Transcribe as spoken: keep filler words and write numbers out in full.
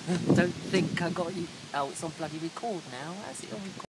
Don't think I got you. Oh, it's on bloody record now. How's it on record?